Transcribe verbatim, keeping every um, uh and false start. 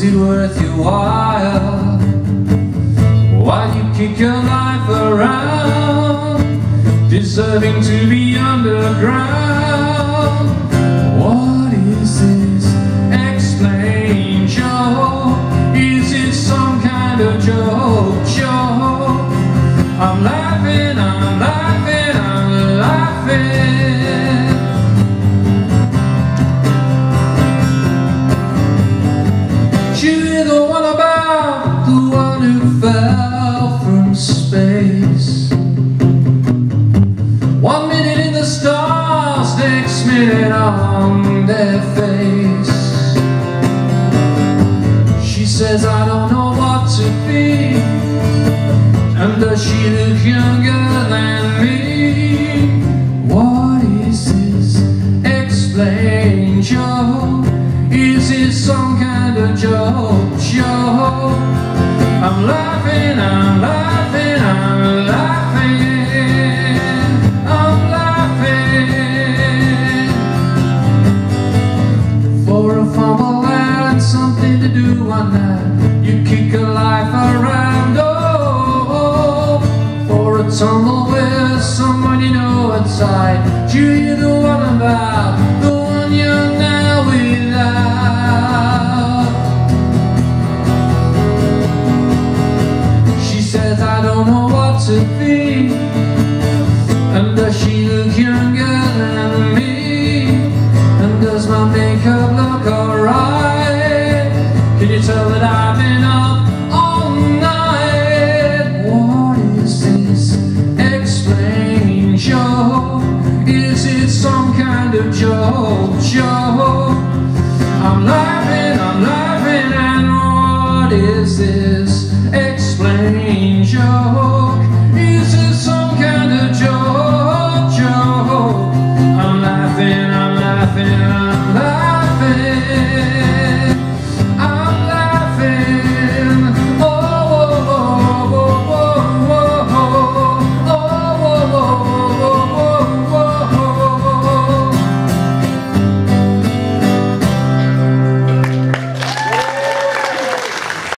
Was it worth your while? While you kick your life around, deserving to be underground. What is this? Explain, Joe. Is it some kind of joke, Joe? I'm laughing, I'm laughing, I'm laughing. You hear the one about the one who fell from space. One minute in the stars, next minute on their face. She says, I don't know what to be. And does she look younger than me? What is this? Explain, Joe. Is it some kind of joke, Joe? I'm laughing, I'm laughing, I'm laughing, I'm laughing. For a fumble and something to do one night, you kick a life around. Oh, for a tumble with someone you know inside. Do you hear the one about the one you're now without? She says, I don't know what to be. And does she look younger than me? And does my makeup look alright? Can you tell that I've been up all night? What is this? Explain, Joe. Is it some kind of joke, Joe?